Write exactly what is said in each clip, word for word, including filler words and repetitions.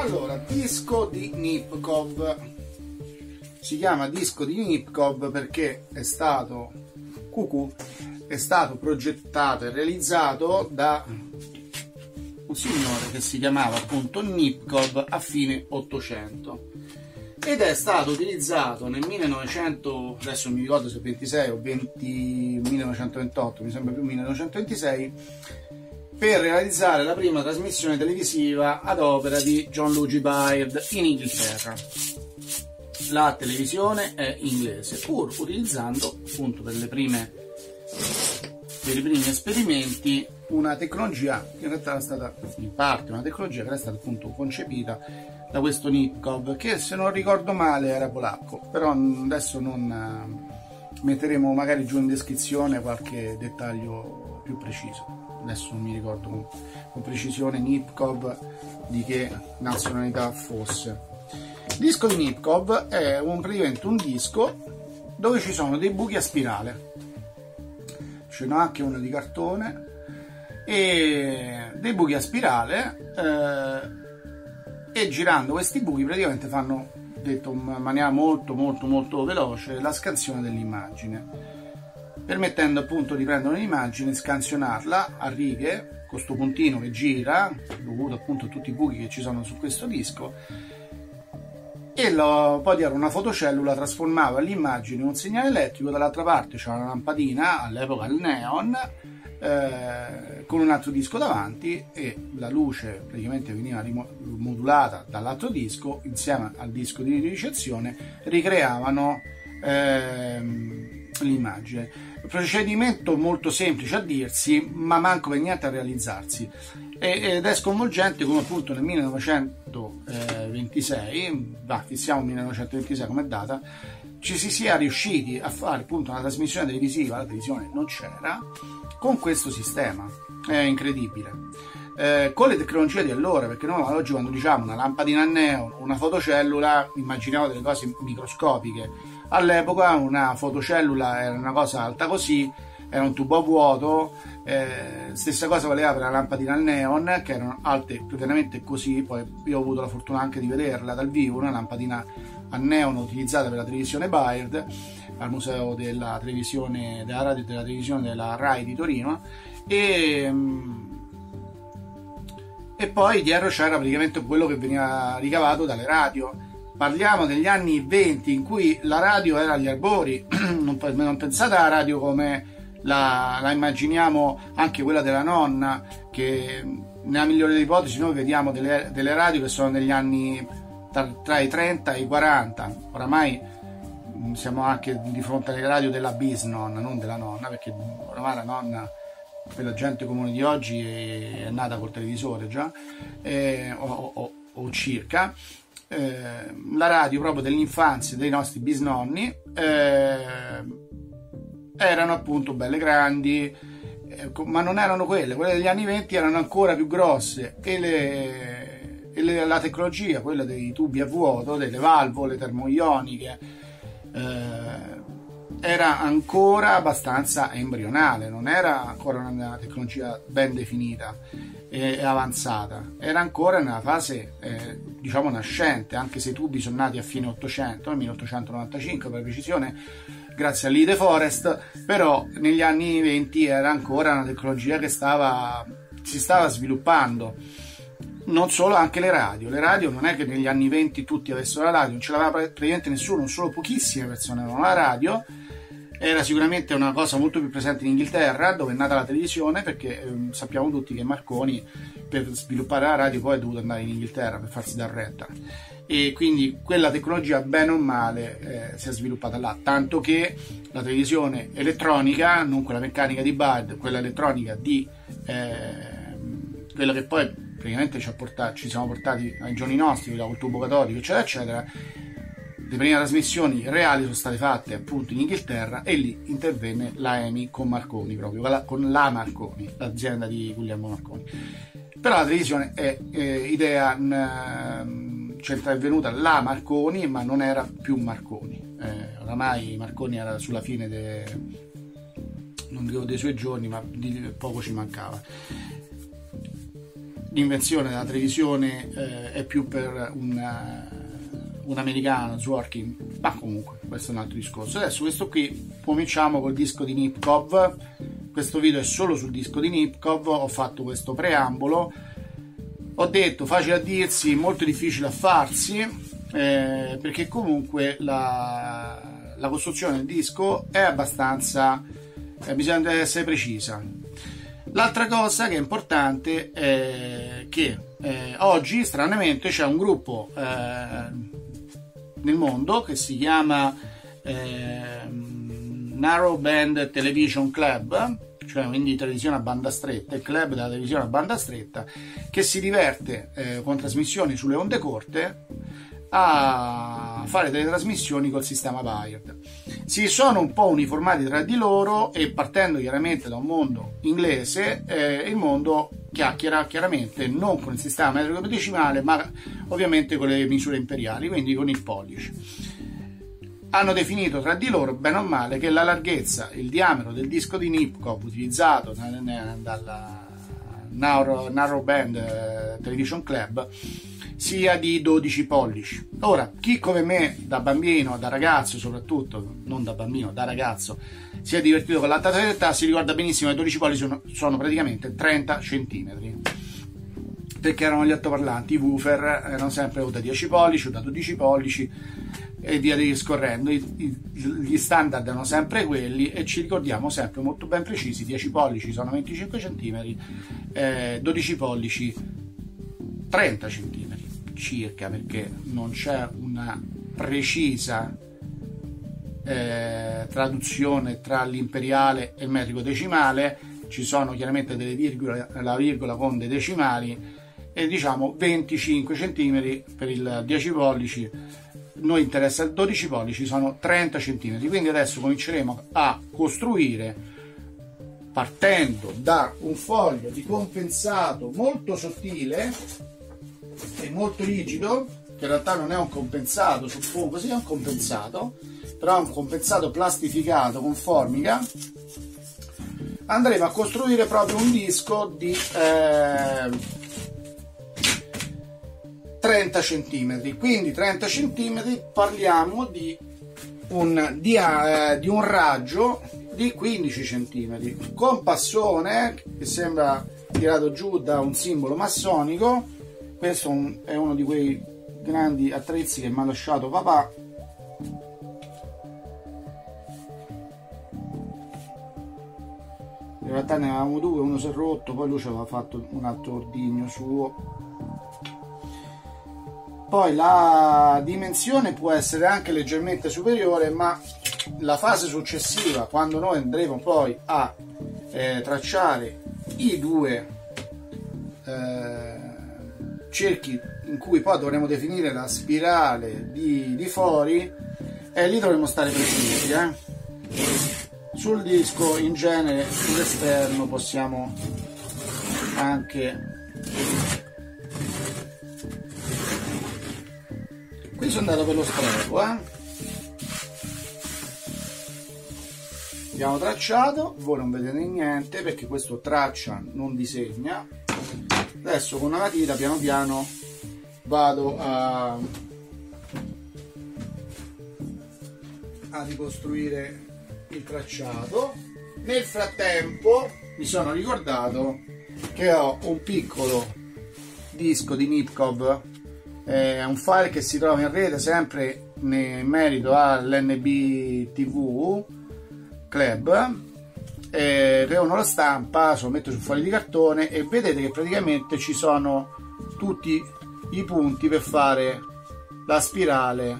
Allora, disco di Nipkow. Si chiama disco di Nipkow perché è stato cucù, è stato progettato e realizzato da un signore che si chiamava appunto Nipkow a fine ottocento ed è stato utilizzato nel millenovecento, adesso mi ricordo se ventisei o venti, millenovecentoventotto, mi sembra più millenovecentoventisei, per realizzare la prima trasmissione televisiva ad opera di John Logie Baird in Inghilterra. La televisione è inglese, pur utilizzando appunto per le prime per i primi esperimenti una tecnologia che in realtà era stata in parte una tecnologia che era stata appunto concepita da questo Nipkow, che se non ricordo male era polacco, però adesso non metteremo magari giù in descrizione qualche dettaglio più preciso. Adesso non mi ricordo con, con precisione Nipkow di che nazionalità fosse. Il disco di Nipkow è un, praticamente un disco dove ci sono dei buchi a spirale, ce n'è anche uno di cartone, e dei buchi a spirale, eh, e girando questi buchi praticamente fanno, detto in maniera molto molto molto veloce, la scansione dell'immagine, permettendo appunto di prendere un'immagine, scansionarla a righe con questo puntino che gira dovuto appunto a tutti i buchi che ci sono su questo disco, e lo, poi era una fotocellula, trasformava l'immagine in un segnale elettrico. Dall'altra parte c'era una lampadina, all'epoca il neon, eh, con un altro disco davanti, e la luce praticamente veniva modulata dall'altro disco insieme al disco di ricezione, ricreavano ehm, l'immagine. Procedimento molto semplice a dirsi, ma manco per niente a realizzarsi, ed è sconvolgente come appunto nel millenovecentoventisei, va, fissiamo millenovecentoventisei come data, ci si sia riusciti a fare appunto una trasmissione televisiva, la televisione non c'era, con questo sistema. È incredibile. Eh, con le tecnologie di allora, perché noi oggi quando diciamo una lampadina a neon, una fotocellula, immaginiamo delle cose microscopiche. All'epoca una fotocellula era una cosa alta così, era un tubo a vuoto, eh, stessa cosa valeva per la lampadina al neon, che erano alte praticamente così. Poi io ho avuto la fortuna anche di vederla dal vivo, una lampadina a neon utilizzata per la televisione Baird al museo della televisione, della radio e della televisione della Rai di Torino, e, e poi dietro c'era praticamente quello che veniva ricavato dalle radio. Parliamo degli anni venti in cui la radio era agli albori, non, non pensate alla radio come la, la immaginiamo, anche quella della nonna, che nella migliore delle ipotesi noi vediamo delle, delle radio che sono negli anni tra, tra i trenta e i quaranta, oramai siamo anche di fronte alle radio della bisnonna, non della nonna, perché oramai la nonna per la gente comune di oggi è, è nata col televisore già, eh, o, o, o circa. Eh, la radio proprio dell'infanzia dei nostri bisnonni, eh, erano appunto belle grandi, eh, ma non erano quelle, quelle degli anni venti erano ancora più grosse, e, le, e le, la tecnologia, quella dei tubi a vuoto, delle valvole termoioniche, eh, era ancora abbastanza embrionale, non era ancora una tecnologia ben definita e avanzata, era ancora nella fase eh, diciamo nascente, anche se i tubi sono nati a fine ottocento, nel milleottocentonovantacinque per precisione, grazie a Lee De Forest, però negli anni venti era ancora una tecnologia che stava, si stava sviluppando. Non solo, anche le radio. Le radio non è che negli anni venti tutti avessero la radio, non ce l'aveva praticamente nessuno, solo pochissime persone avevano la radio. Era sicuramente una cosa molto più presente in Inghilterra, dove è nata la televisione, perché eh, sappiamo tutti che Marconi per sviluppare la radio poi è dovuto andare in Inghilterra per farsi dar retta, e quindi quella tecnologia bene o male eh, si è sviluppata là, tanto che la televisione elettronica, non quella meccanica di Baird, quella elettronica di eh, quella che poi praticamente ci, ha portato, ci siamo portati ai giorni nostri, quella col tubo catodico eccetera eccetera. Le prime trasmissioni reali sono state fatte appunto in Inghilterra, e lì intervenne la E M I con Marconi, proprio con la Marconi, l'azienda di Guglielmo Marconi. Però la televisione è eh, idea, cioè è venuta la Marconi, ma non era più Marconi. Eh, oramai Marconi era sulla fine de, non dico dei suoi giorni, ma di poco ci mancava. l'invenzione della televisione eh, è più per un, un americano, Zworykin, ma comunque questo è un altro discorso. Adesso questo qui, cominciamo col disco di Nipkow. Questo video è solo sul disco di Nipkow, ho fatto questo preambolo, ho detto facile a dirsi, molto difficile a farsi, eh, perché comunque la, la costruzione del disco è abbastanza, eh, bisogna essere precisa. L'altra cosa che è importante è che eh, oggi stranamente c'è un gruppo eh, nel mondo che si chiama eh, Narrowband Television Club, cioè quindi televisione a banda stretta, il club della televisione a banda stretta, che si diverte eh, con trasmissioni sulle onde corte a fare delle trasmissioni col sistema Wired. Si sono un po' uniformati tra di loro e, partendo chiaramente da un mondo inglese, eh, il mondo chiacchiera chiaramente non con il sistema metrico decimale, ma ovviamente con le misure imperiali, quindi con il pollice. Hanno definito tra di loro, bene o male, che la larghezza, il diametro del disco di Nipkow utilizzato dalla Narrowband Television Club sia di dodici pollici. Ora, chi come me da bambino, da ragazzo soprattutto, non da bambino, da ragazzo, si è divertito con l'alta fedeltà, si ricorda benissimo che i dodici pollici sono, sono praticamente trenta centimetri, perché erano gli altoparlanti, i woofer erano sempre o da dieci pollici o da dodici pollici e via discorrendo. I, i, gli standard erano sempre quelli e ci ricordiamo sempre molto ben precisi: dieci pollici sono venticinque centimetri, eh, dodici pollici trenta centimetri circa, perché non c'è una precisa eh, traduzione tra l'imperiale e il metrico decimale. Ci sono chiaramente delle virgole, la virgola con dei decimali, e diciamo venticinque centimetri per il dieci pollici. Noi interessa il dodici pollici, sono trenta centimetri. Quindi adesso cominceremo a costruire partendo da un foglio di compensato molto sottile e molto rigido, che in realtà non è un compensato, suppongo sia un compensato, però è un compensato plastificato con formica. Andremo a costruire proprio un disco di eh, trenta centimetri, quindi trenta centimetri, parliamo di un, di, eh, di un raggio di quindici centimetri, con passone che sembra tirato giù da un simbolo massonico. Questo è uno di quei grandi attrezzi che mi ha lasciato papà. In realtà ne avevamo due, uno si è rotto, poi lui ci aveva fatto un altro ordigno suo. Poi la dimensione può essere anche leggermente superiore, ma la fase successiva, quando noi andremo poi a eh, tracciare i due eh, cerchi in cui poi dovremo definire la spirale di, di fori, e lì dovremo stare precisi. Eh? Sul disco in genere, sull'esterno, possiamo anche... Qui sono andato per lo spreco, eh? Abbiamo tracciato, voi non vedete niente perché questo traccia, non disegna. Adesso con una matita piano piano vado a, a ricostruire il tracciato. Nel frattempo mi sono ricordato che ho un piccolo disco di Nipkow, è un file che si trova in rete sempre in merito all'N B T V Club, eh, che uno lo stampa, lo mette su foglio di cartone e vedete che praticamente ci sono tutti i punti per fare la spirale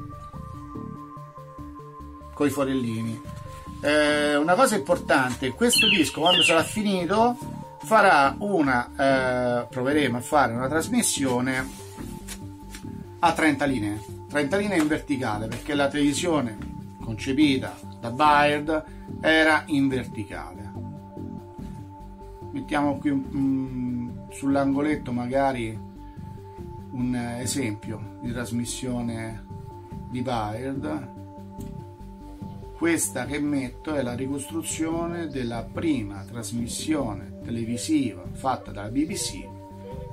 con i forellini. Eh, una cosa importante: questo disco, quando sarà finito, farà una eh, proveremo a fare una trasmissione a trenta linee trenta linee in verticale, perché la televisione concepita da Wired era in verticale. Mettiamo qui um, sull'angoletto magari un esempio di trasmissione di Wired. Questa che metto è la ricostruzione della prima trasmissione televisiva fatta dalla B B C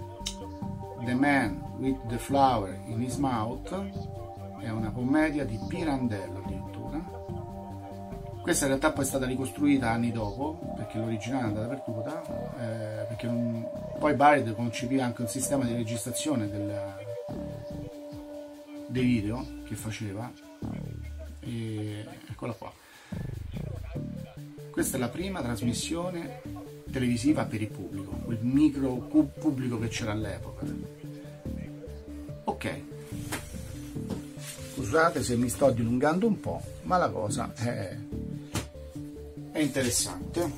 The Man with the Flower in His Mouth, è una commedia di Pirandello addirittura. Questa in realtà poi è stata ricostruita anni dopo, perché l'originale è andata perduta, eh, perché non... poi Byrd concepiva anche un sistema di registrazione del... dei video che faceva, e eccola qua. Questa è la prima trasmissione televisiva per il pubblico, quel micro pubblico che c'era all'epoca. Ok, scusate se mi sto dilungando un po', ma la cosa è, è interessante.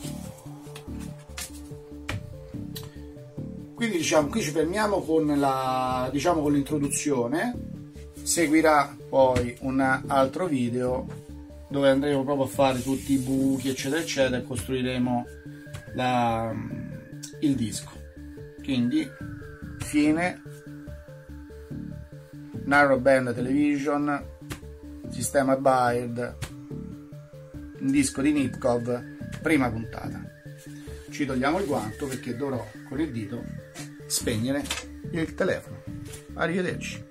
Quindi diciamo, qui ci fermiamo con la, diciamo, con l'introduzione. Seguirà poi un altro video dove andremo proprio a fare tutti i buchi eccetera eccetera e costruiremo la, il disco. Quindi fine, Narrowband Television, sistema Byrd, un disco di Nipkow, prima puntata. Ci togliamo il guanto perché dovrò con il dito spegnere il telefono. Arrivederci.